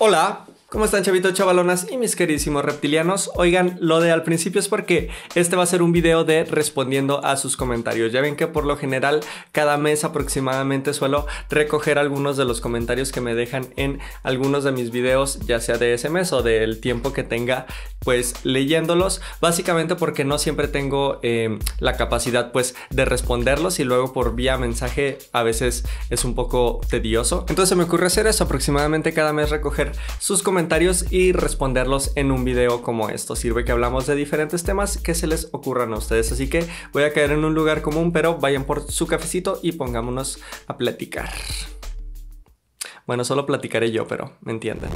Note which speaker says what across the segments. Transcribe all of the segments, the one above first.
Speaker 1: Hola, ¿cómo están, chavitos, chavalonas y mis queridísimos reptilianos? Oigan, lo de al principio es porque este va a ser un video de respondiendo a sus comentarios. Ya ven que por lo general cada mes aproximadamente suelo recoger algunos de los comentarios que me dejan en algunos de mis videos, ya sea de ese mes o del tiempo que tenga pues leyéndolos, básicamente porque no siempre tengo la capacidad pues de responderlos y luego por vía mensaje a veces es un poco tedioso. Entonces se me ocurre hacer eso, aproximadamente cada mes recoger sus comentarios y responderlos en un video como esto. Sirve que hablamos de diferentes temas que se les ocurran a ustedes, así que voy a caer en un lugar común, pero vayan por su cafecito y pongámonos a platicar. Bueno, solo platicaré yo, pero me entienden.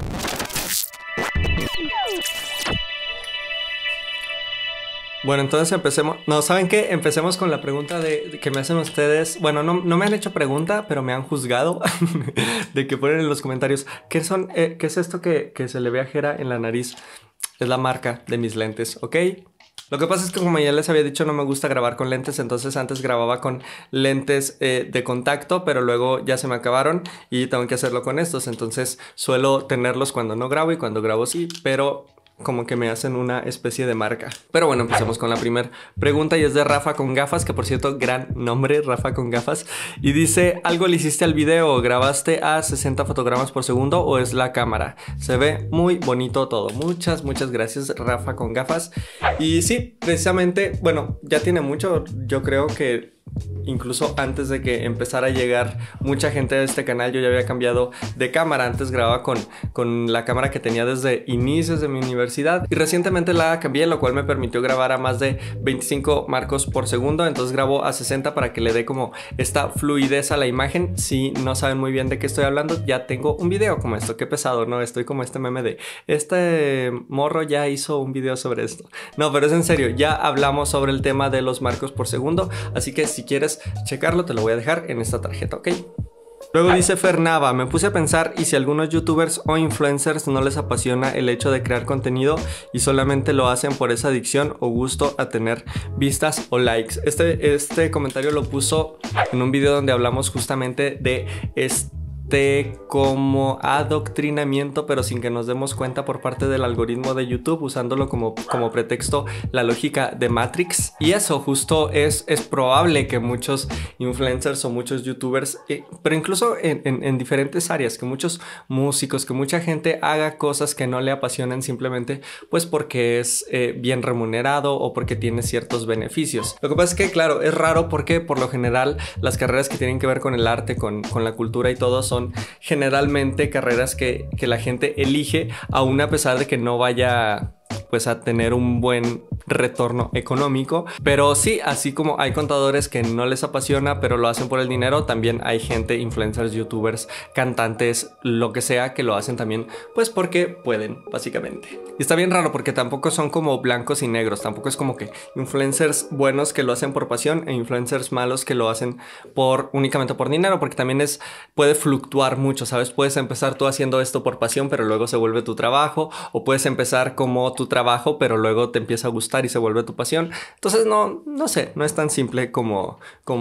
Speaker 1: Bueno, entonces empecemos. No, ¿saben qué? Empecemos con la pregunta de que me hacen ustedes. Bueno, no me han hecho pregunta, pero me han juzgado de que ponen en los comentarios ¿qué es esto que se le ve a Jera en la nariz? Es la marca de mis lentes, ¿ok? Lo que pasa es que, como ya les había dicho, no me gusta grabar con lentes. Entonces antes grababa con lentes de contacto, pero luego ya se me acabaron y tengo que hacerlo con estos. Entonces suelo tenerlos cuando no grabo y cuando grabo sí, pero como que me hacen una especie de marca. Pero bueno, empecemos con la primera pregunta y es de Rafa con gafas, que por cierto, gran nombre, Rafa con gafas. Y dice, ¿algo le hiciste al video? ¿Grabaste a 60 fotogramas por segundo o es la cámara? Se ve muy bonito todo. Muchas gracias, Rafa con gafas. Y sí, precisamente, bueno, ya tiene mucho, yo creo que incluso antes de que empezara a llegar mucha gente a este canal, yo ya había cambiado de cámara. Antes grababa con la cámara que tenía desde inicios de mi universidad y recientemente la cambié, lo cual me permitió grabar a más de 25 marcos por segundo. Entonces grabo a 60 para que le dé como esta fluidez a la imagen. Si no saben muy bien de qué estoy hablando, ya tengo un video como esto. Qué pesado, ¿no? Estoy como este meme de este morro ya hizo un video sobre esto. No, pero es en serio, ya hablamos sobre el tema de los marcos por segundo, así que si quieres checarlo te lo voy a dejar en esta tarjeta, ¿ok? Luego dice Fernava, me puse a pensar y si a algunos youtubers o influencers no les apasiona el hecho de crear contenido y solamente lo hacen por esa adicción o gusto a tener vistas o likes. Este comentario lo puso en un video donde hablamos justamente de como adoctrinamiento, pero sin que nos demos cuenta por parte del algoritmo de YouTube, usándolo como pretexto la lógica de Matrix. Y eso justo es probable que muchos influencers o muchos youtubers, pero incluso en diferentes áreas, que muchos músicos, que mucha gente haga cosas que no le apasionan simplemente pues porque es bien remunerado o porque tiene ciertos beneficios. Lo que pasa es que, claro, es raro porque por lo general las carreras que tienen que ver con el arte, con la cultura y todo son generalmente carreras que la gente elige aún a pesar de que no vaya pues a tener un buen retorno económico. Pero sí, así como hay contadores que no les apasiona pero lo hacen por el dinero, también hay gente, influencers, youtubers, cantantes, lo que sea, que lo hacen también pues porque pueden, básicamente. Y está bien raro porque tampoco son como blancos y negros, tampoco es como que influencers buenos que lo hacen por pasión e influencers malos que lo hacen únicamente por dinero, porque también puede fluctuar mucho, ¿sabes? Puedes empezar tú haciendo esto por pasión pero luego se vuelve tu trabajo, o puedes empezar como tu trabajo pero luego te empieza a gustar y se vuelve tu pasión. Entonces no sé, no es tan simple como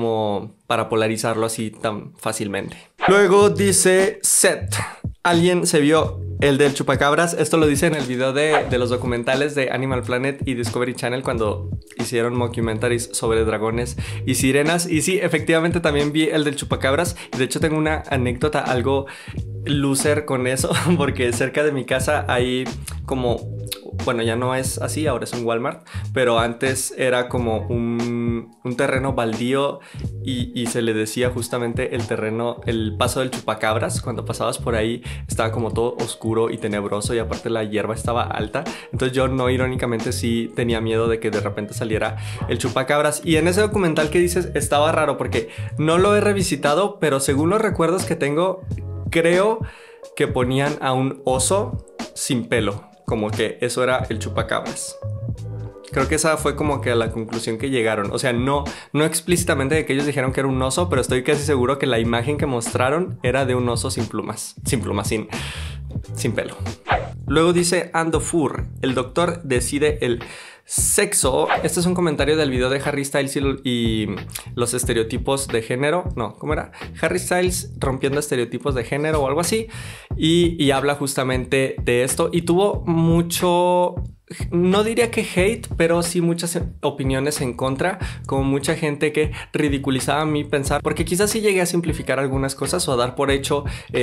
Speaker 1: para polarizarlo así tan fácilmente. Luego dice Seth, ¿alguien se vio el del chupacabras? Esto lo dice en el video de los documentales de Animal Planet y Discovery Channel cuando hicieron mockumentaries sobre dragones y sirenas. Y sí, efectivamente también vi el del chupacabras. Y de hecho tengo una anécdota algo loser con eso, porque cerca de mi casa hay como, bueno, ya no es así, ahora es un Walmart, pero antes era como un terreno baldío y se le decía justamente el paso del chupacabras. Cuando pasabas por ahí estaba como todo oscuro y tenebroso y aparte la hierba estaba alta. Entonces yo no irónicamente sí tenía miedo de que de repente saliera el chupacabras. Y en ese documental que dices estaba raro porque no lo he revisitado, pero según los recuerdos que tengo, creo que ponían a un oso sin pelo, como que eso era el chupacabras. Creo que esa fue como que la conclusión que llegaron. O sea, no explícitamente de que ellos dijeron que era un oso, pero estoy casi seguro que la imagen que mostraron era de un oso sin plumas, sin pelo. Luego dice Ando Fur, el doctor decide el sexo. Este es un comentario del video de Harry Styles y los estereotipos de género. No, ¿cómo era? Harry Styles rompiendo estereotipos de género o algo así. Y habla justamente de esto. Y tuvo mucho... No diría que hate, pero sí muchas opiniones en contra, como mucha gente que ridiculizaba mi pensar, porque quizás sí llegué a simplificar algunas cosas o a dar por hecho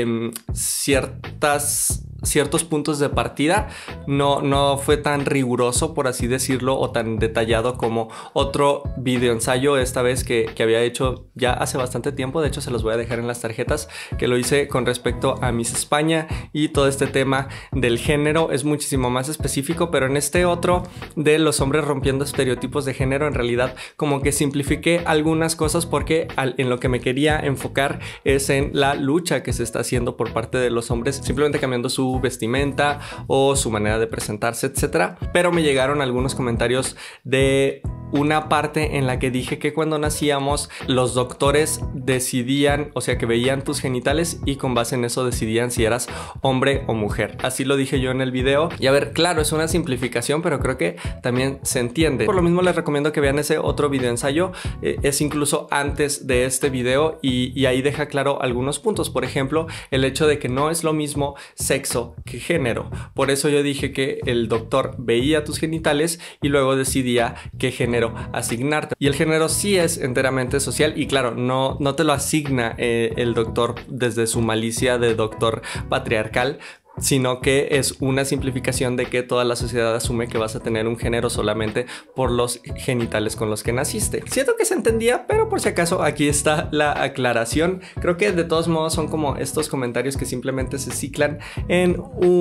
Speaker 1: ciertos puntos de partida. No fue tan riguroso, por así decirlo, o tan detallado como otro video ensayo, esta vez que había hecho ya hace bastante tiempo. De hecho, se los voy a dejar en las tarjetas, que lo hice con respecto a Miss España y todo este tema del género. Es muchísimo más específico, pero en este otro de los hombres rompiendo estereotipos de género, en realidad como que simplifiqué algunas cosas, porque en lo que me quería enfocar es en la lucha que se está haciendo por parte de los hombres, simplemente cambiando su vestimenta o su manera de presentarse, etcétera. Pero me llegaron algunos comentarios de una parte en la que dije que cuando nacíamos los doctores decidían, o sea, que veían tus genitales y con base en eso decidían si eras hombre o mujer. Así lo dije yo en el video. Y a ver, claro, es una simplificación, pero creo que también se entiende. Por lo mismo les recomiendo que vean ese otro video ensayo. Es incluso antes de este video y ahí deja claro algunos puntos. Por ejemplo, el hecho de que no es lo mismo sexo que género. Por eso yo dije que el doctor veía tus genitales y luego decidía qué género asignarte. Y el género sí es enteramente social y claro, no te lo asigna el doctor desde su malicia de doctor patriarcal, sino que es una simplificación de que toda la sociedad asume que vas a tener un género solamente por los genitales con los que naciste. Siento que se entendía, pero por si acaso aquí está la aclaración. Creo que de todos modos son como estos comentarios que simplemente se ciclan en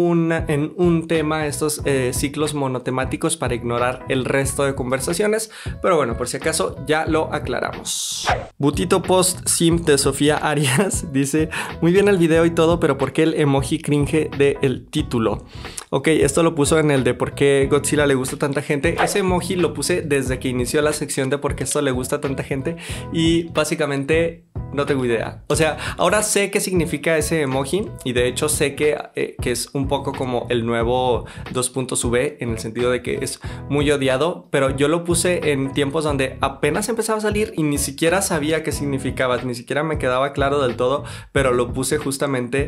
Speaker 1: un tema, estos ciclos monotemáticos para ignorar el resto de conversaciones, pero bueno, por si acaso ya lo aclaramos. Butito Post Sim de Sofía Arias dice: muy bien el video y todo, pero ¿por qué el emoji cringe de el título? Ok, esto lo puso en el de por qué Godzilla le gusta a tanta gente. Ese emoji lo puse desde que inició la sección de por qué esto le gusta a tanta gente y básicamente no tengo idea. O sea, ahora sé qué significa ese emoji y de hecho sé que es un poco como el nuevo 2.V en el sentido de que es muy odiado, pero yo lo puse en tiempos donde apenas empezaba a salir y ni siquiera sabía qué significaba, ni siquiera me quedaba claro del todo, pero lo puse justamente.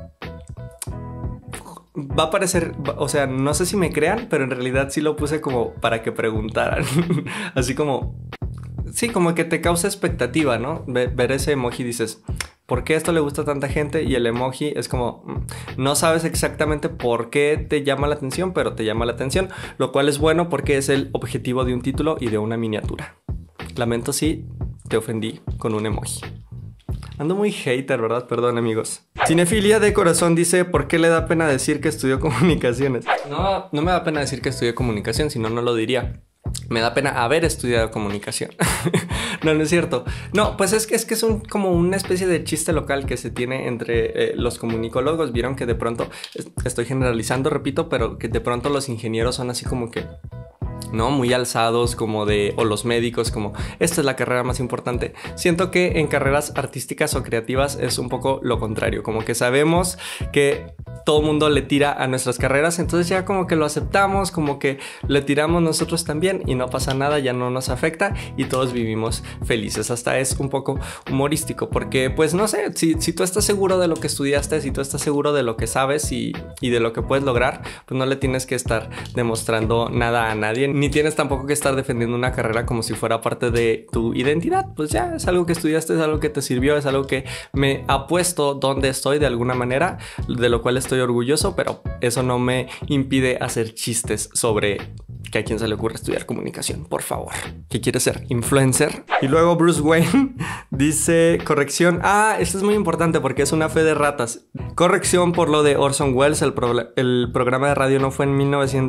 Speaker 1: Va a parecer, o sea, no sé si me crean, pero en realidad sí lo puse como para que preguntaran. Así como, sí, como que te causa expectativa, ¿no? Ver ese emoji y dices, ¿por qué esto le gusta a tanta gente? Y el emoji es como, no sabes exactamente por qué te llama la atención, pero te llama la atención, lo cual es bueno porque es el objetivo de un título y de una miniatura. Lamento si te ofendí con un emoji. Ando muy hater, ¿verdad? Perdón, amigos. Cinefilia de Corazón dice: ¿por qué le da pena decir que estudió comunicaciones? No me da pena decir que estudié comunicación, si no, no lo diría. Me da pena haber estudiado comunicación. No es cierto. No, pues es que es como una especie de chiste local que se tiene entre los comunicólogos. Vieron que de pronto, estoy generalizando, repito, pero que de pronto los ingenieros son así como que, ¿no? Muy alzados, como de, o los médicos, como esta es la carrera más importante. Siento que en carreras artísticas o creativas es un poco lo contrario, como que sabemos que todo el mundo le tira a nuestras carreras, entonces ya como que lo aceptamos, como que le tiramos nosotros también y no pasa nada, ya no nos afecta y todos vivimos felices. Hasta es un poco humorístico porque pues no sé, si tú estás seguro de lo que estudiaste, si tú estás seguro de lo que sabes y de lo que puedes lograr, pues no le tienes que estar demostrando nada a nadie, ni tienes tampoco que estar defendiendo una carrera como si fuera parte de tu identidad. Pues ya es algo que estudiaste, es algo que te sirvió, es algo que me ha puesto donde estoy de alguna manera, de lo cual estoy orgulloso, pero eso no me impide hacer chistes sobre que a quién se le ocurre estudiar comunicación, por favor. ¿Qué quiere ser? ¿Influencer? Y luego Bruce Wayne dice, corrección, esto es muy importante porque es una fe de ratas. Corrección por lo de Orson Welles, el programa de radio no fue en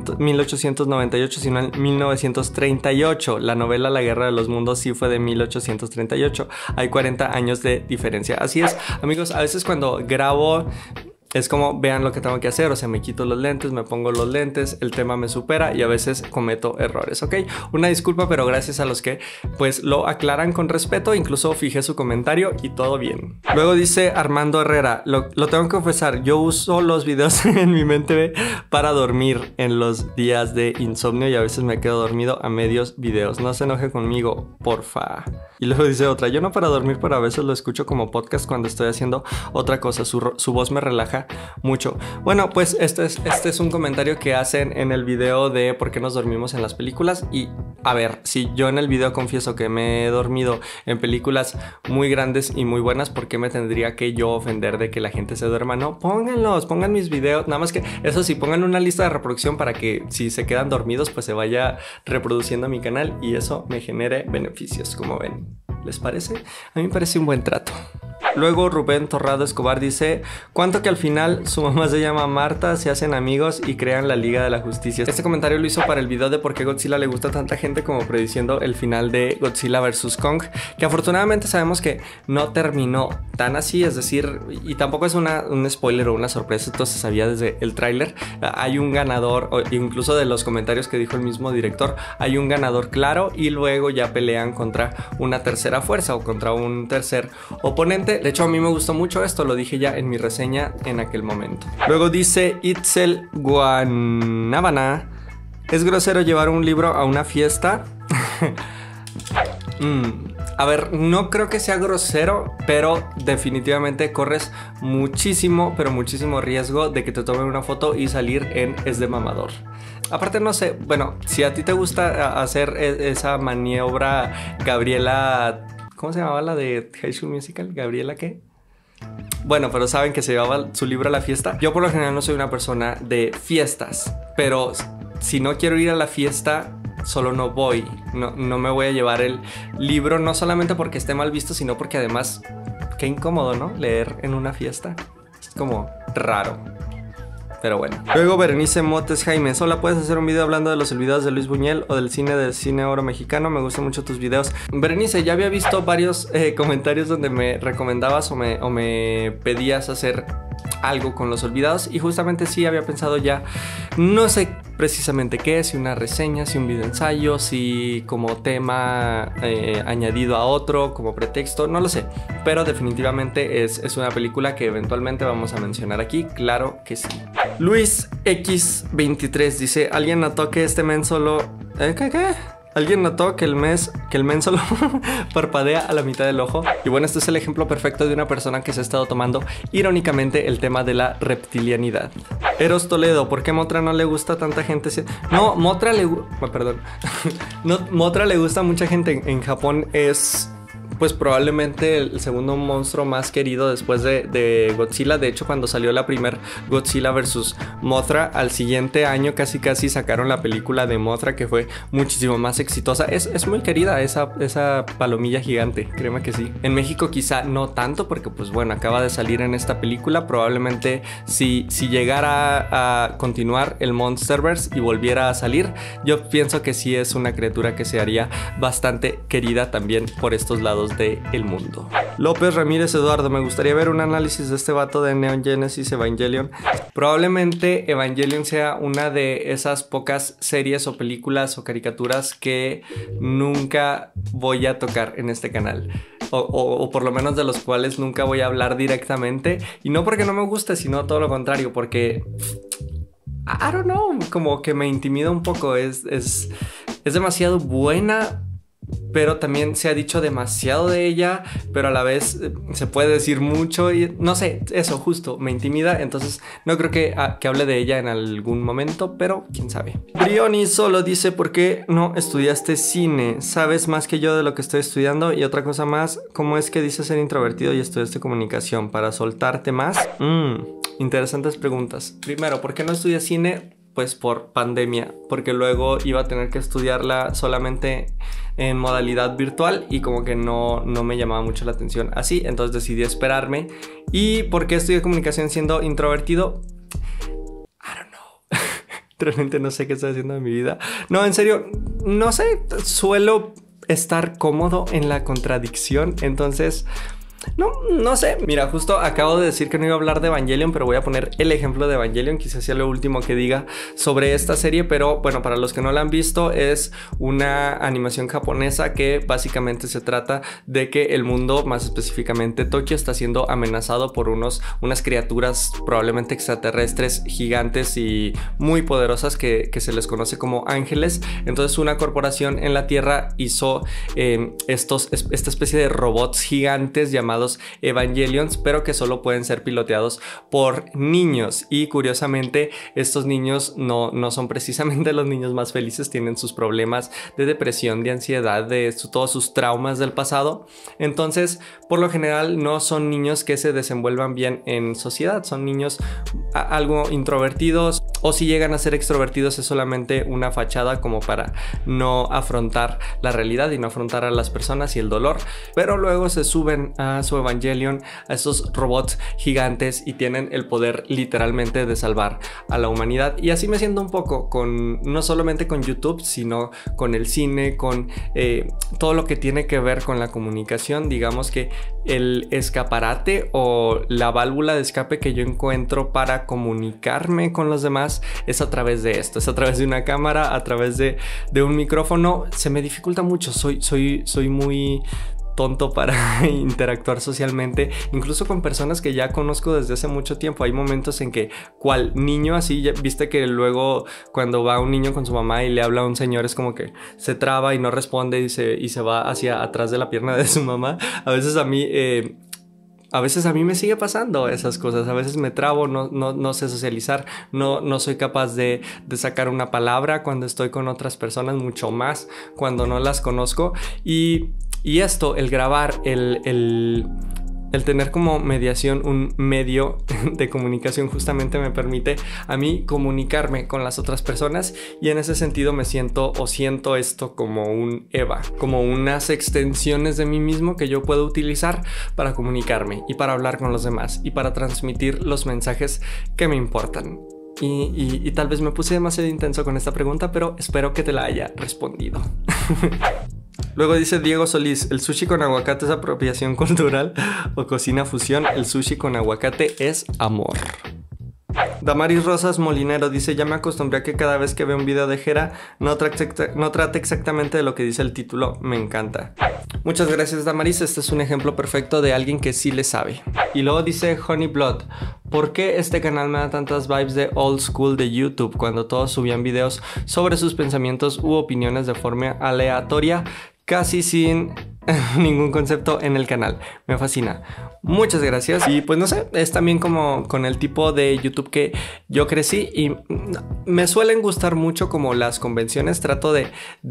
Speaker 1: 1898, sino en 1938. La novela La Guerra de los Mundos sí fue de 1838. Hay 40 años de diferencia. Así es, amigos, a veces cuando grabo es como vean lo que tengo que hacer, o sea, me quito los lentes, me pongo los lentes, el tema me supera y a veces cometo errores, ¿ok? Una disculpa, pero gracias a los que pues lo aclaran con respeto, incluso fijé su comentario y todo bien. Luego dice Armando Herrera, lo tengo que confesar, yo uso los videos en mi mente para dormir en los días de insomnio y a veces me quedo dormido a medios videos, no se enoje conmigo, porfa. Y luego dice otra, yo no para dormir, pero a veces lo escucho como podcast cuando estoy haciendo otra cosa, su voz me relaja mucho. Bueno, pues este es un comentario que hacen en el video de por qué nos dormimos en las películas. Y a ver, si yo en el video confieso que me he dormido en películas muy grandes y muy buenas, ¿por qué me tendría que yo ofender de que la gente se duerma? No, pongan mis videos, nada más que eso sí, pongan una lista de reproducción para que si se quedan dormidos pues se vaya reproduciendo mi canal y eso me genere beneficios, como ven. ¿Les parece? A mí me parece un buen trato. Luego Rubén Torrado Escobar dice, ¿cuánto que al final su mamá se llama Marta, se hacen amigos y crean la Liga de la Justicia? Este comentario lo hizo para el video de por qué Godzilla le gusta a tanta gente, como prediciendo el final de Godzilla vs. Kong, que afortunadamente sabemos que no terminó tan así, es decir, y tampoco es un spoiler o una sorpresa, esto se sabía desde el tráiler. Hay un ganador, o incluso de los comentarios que dijo el mismo director, hay un ganador claro y luego ya pelean contra una tercera fuerza o contra un tercer oponente. De hecho, a mí me gustó mucho esto, lo dije ya en mi reseña en aquel momento. Luego dice Itzel Guanábana, ¿es grosero llevar un libro a una fiesta? A ver, no creo que sea grosero, pero definitivamente corres muchísimo, pero muchísimo riesgo de que te tomen una foto y salir en es de mamador. Aparte, no sé, bueno, si a ti te gusta hacer esa maniobra Gabriela... ¿Cómo se llamaba la de High School Musical? ¿Gabriela qué? Bueno, pero saben que se llevaba su libro a la fiesta. Yo por lo general no soy una persona de fiestas, pero si no quiero ir a la fiesta, solo no voy. No me voy a llevar el libro, no solamente porque esté mal visto, sino porque además, qué incómodo, ¿no? Leer en una fiesta. Es como raro. Pero bueno. Luego Berenice Motes Jaime, hola, ¿puedes hacer un video hablando de los olvidados de Luis Buñuel o del cine oro mexicano? Me gustan mucho tus videos. Berenice, ya había visto varios comentarios donde me recomendabas o me pedías hacer algo con los olvidados y justamente sí había pensado ya, no sé precisamente qué, si una reseña, si un video ensayo, si como tema añadido a otro, como pretexto, no lo sé, pero definitivamente es una película que eventualmente vamos a mencionar aquí, claro que sí. Luis X23 dice, ¿alguien notó que este men solo... ¿Qué? ¿Alguien notó que el men solo parpadea a la mitad del ojo? Y bueno, este es el ejemplo perfecto de una persona que se ha estado tomando irónicamente el tema de la reptilianidad. Eros Toledo, ¿por qué Mothra no le gusta a tanta gente? No, Mothra le... perdón. No, Mothra le gusta a mucha gente. En Japón es... pues probablemente el segundo monstruo más querido después de Godzilla. De hecho, cuando salió la primer Godzilla vs. Mothra, al siguiente año casi sacaron la película de Mothra, que fue muchísimo más exitosa. Es muy querida esa palomilla gigante, créeme que sí. En México quizá no tanto, porque pues bueno, acaba de salir en esta película. Probablemente si llegara a continuar el Monsterverse y volviera a salir, yo pienso que sí es una criatura que se haría bastante querida también por estos lados del mundo. López Ramírez Eduardo, me gustaría ver un análisis de este vato de Neon Genesis Evangelion. Probablemente Evangelion sea una de esas pocas series o películas o caricaturas que nunca voy a tocar en este canal. O por lo menos de los cuales nunca voy a hablar directamente. Y no porque no me guste, sino todo lo contrario, porque... I don't know, como que me intimida un poco. Es demasiado buena, pero también se ha dicho demasiado de ella, pero a la vez se puede decir mucho y no sé, eso justo me intimida, entonces no creo que hable de ella en algún momento, pero quién sabe. Brioni solo dice, ¿por qué no estudiaste cine? Sabes más que yo de lo que estoy estudiando. Y otra cosa más, ¿cómo es que dices ser introvertido y estudiaste comunicación? ¿Para soltarte más? Interesantes preguntas. Primero, ¿por qué no estudié cine? Pues por pandemia, porque luego iba a tener que estudiarla solamente en modalidad virtual y como que no me llamaba mucho la atención así, entonces decidí esperarme. ¿Y por qué estudié comunicación siendo introvertido? I don't know. Realmente no sé qué estoy haciendo en mi vida. No, en serio, no sé, suelo estar cómodo en la contradicción, entonces... no sé. Mira, justo acabo de decir que no iba a hablar de Evangelion, pero voy a poner el ejemplo de Evangelion, quizás sea lo último que diga sobre esta serie, pero bueno, para los que no la han visto, es una animación japonesa que básicamente se trata de que el mundo, más específicamente Tokio, está siendo amenazado por unas criaturas probablemente extraterrestres gigantes y muy poderosas que se les conoce como ángeles. Entonces una corporación en la Tierra hizo esta especie de robots gigantes llamados Evangelions, pero que solo pueden ser piloteados por niños. Y curiosamente estos niños no son precisamente los niños más felices, tienen sus problemas de depresión, de ansiedad, de todos sus traumas del pasado. Entonces por lo general no son niños que se desenvuelvan bien en sociedad, son niños algo introvertidos, o si llegan a ser extrovertidos es solamente una fachada como para no afrontar la realidad y no afrontar a las personas y el dolor. Pero luego se suben a su Evangelion, a estos robots gigantes, y tienen el poder literalmente de salvar a la humanidad. Y así me siento un poco no solamente con YouTube, sino con el cine, con todo lo que tiene que ver con la comunicación. Digamos que el escaparate o la válvula de escape que yo encuentro para comunicarme con los demás es a través de esto, es a través de una cámara, a través de un micrófono. Se me dificulta mucho, soy muy tonto para interactuar socialmente, incluso con personas que ya conozco desde hace mucho tiempo. Hay momentos en que, cual niño así, viste que luego cuando va un niño con su mamá y le habla a un señor, es como que se traba y no responde y se va hacia atrás de la pierna de su mamá. A veces a mí me sigue pasando esas cosas, a veces me trabo, no sé socializar, no soy capaz de sacar una palabra cuando estoy con otras personas, mucho más cuando no las conozco. Y esto, el grabar, el tener como mediación un medio de comunicación, justamente me permite a mí comunicarme con las otras personas, y en ese sentido me siento esto como un EVA, como unas extensiones de mí mismo que yo puedo utilizar para comunicarme y para hablar con los demás y para transmitir los mensajes que me importan. Y tal vez me puse demasiado intenso con esta pregunta, pero espero que te la haya respondido. Luego dice Diego Solís: ¿el sushi con aguacate es apropiación cultural o cocina fusión? El sushi con aguacate es amor. Damaris Rosas Molinero dice: ya me acostumbré a que cada vez que veo un video de Jera no trate exactamente de lo que dice el título. Me encanta. Muchas gracias, Damaris. Este es un ejemplo perfecto de alguien que sí le sabe. Y luego dice Honey Blood: ¿por qué este canal me da tantas vibes de old school de YouTube, cuando todos subían videos sobre sus pensamientos u opiniones de forma aleatoria, casi sin ningún concepto en el canal? Me fascina. Muchas gracias. Y pues no sé, es también como con el tipo de YouTube que yo crecí, y me suelen gustar mucho como las convenciones. Trato de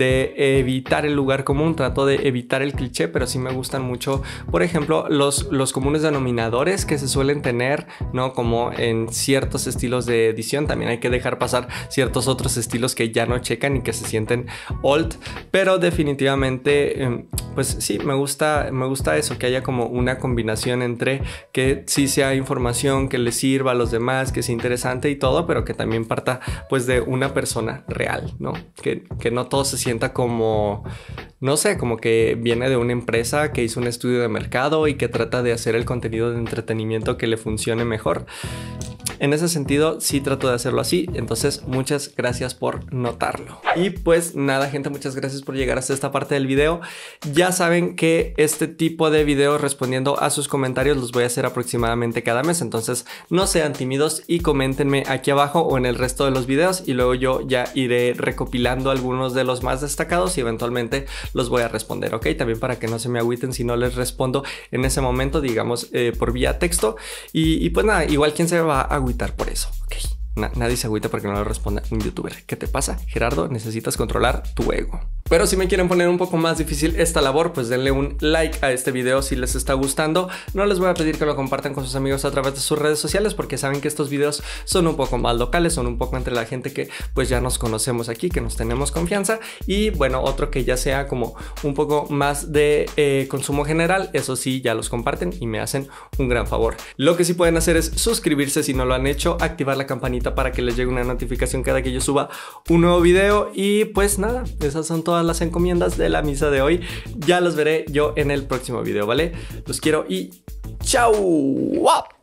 Speaker 1: evitar el lugar común, trato de evitar el cliché, pero sí me gustan mucho, por ejemplo, los comunes denominadores que se suelen tener, ¿no? Como en ciertos estilos de edición. También hay que dejar pasar ciertos otros estilos que ya no checan y que se sienten old, pero definitivamente pues sí, me gusta eso, que haya como una combinación entre que sí sea información que le sirva a los demás, que sea interesante y todo, pero que también parta pues de una persona real, ¿no? Que no todo se sienta como, no sé, como que viene de una empresa que hizo un estudio de mercado y que trata de hacer el contenido de entretenimiento que le funcione mejor. En ese sentido sí trato de hacerlo así, entonces muchas gracias por notarlo. Y pues nada, gente, muchas gracias por llegar hasta esta parte del video. Ya saben que este tipo de videos respondiendo a sus comentarios los voy a hacer aproximadamente cada mes, entonces no sean tímidos y coméntenme aquí abajo o en el resto de los videos, y luego yo ya iré recopilando algunos de los más destacados y eventualmente los voy a responder, ¿ok? También para que no se me agüiten si no les respondo en ese momento, digamos por vía texto. Y pues nada, igual quién se va a agüitar por eso, ok. Nadie se agüita porque no le responde un youtuber. ¿Qué te pasa, Gerardo? Necesitas controlar tu ego. Pero si me quieren poner un poco más difícil esta labor, pues denle un like a este video si les está gustando. No les voy a pedir que lo compartan con sus amigos a través de sus redes sociales, porque saben que estos videos son un poco más locales, son un poco entre la gente que pues ya nos conocemos aquí, que nos tenemos confianza. Y bueno, otro que ya sea como un poco más de consumo general, eso sí, ya los comparten y me hacen un gran favor. Lo que sí pueden hacer es suscribirse si no lo han hecho, activar la campanita para que les llegue una notificación cada que yo suba un nuevo video. Y pues nada, esas son todas las encomiendas de la misa de hoy. Ya los veré yo en el próximo video, ¿vale? Los quiero y ¡Chao!